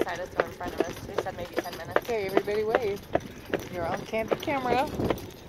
beside us or in front of us. They said maybe 10 minutes. Okay, everybody wave. You're on candid camera.